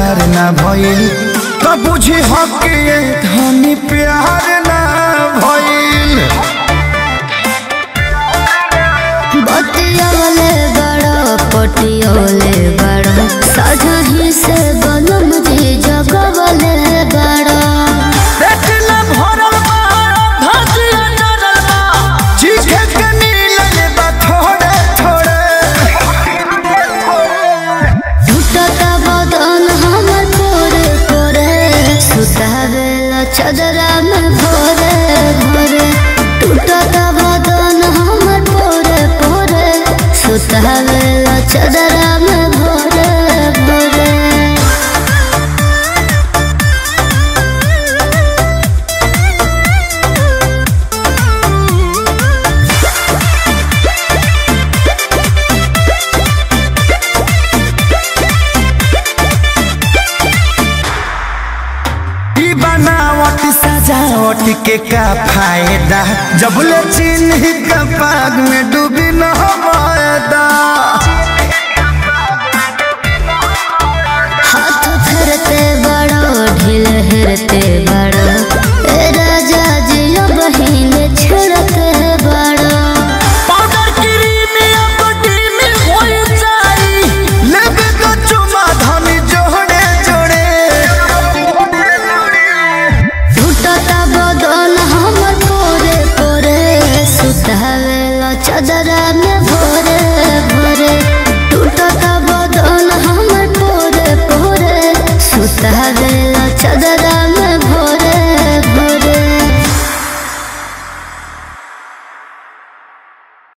दीदार ना भइल तो बुझी हक ये धनी प्यार ना भइल। बतियोले बड़ा पटियोले बड़ा साझही से बनम जी जगवले बड़ा चदरा में भोरे भोरे टूटता बदन हमर पोरे पोरे सुतावेला चदरा में भोरे भोरे। सजावट के का फायदा जब ले चिन्ह का पाग में डूबी न वायदा। हाथ फेरते बड़ो ढील हेरते बड़ो ए राजा जी बहिन छेड़ते बड़ो पाउडर क्रीम या बॉडी में होई जाई लेबे तो चुमा धनी जोड़े जोड़े टूटता बदन हमर पोरे पोरे सुतावेला चदरा में भोरे भोरे टूटता बदन हमर पोरे पोरे सुतावेला चदरा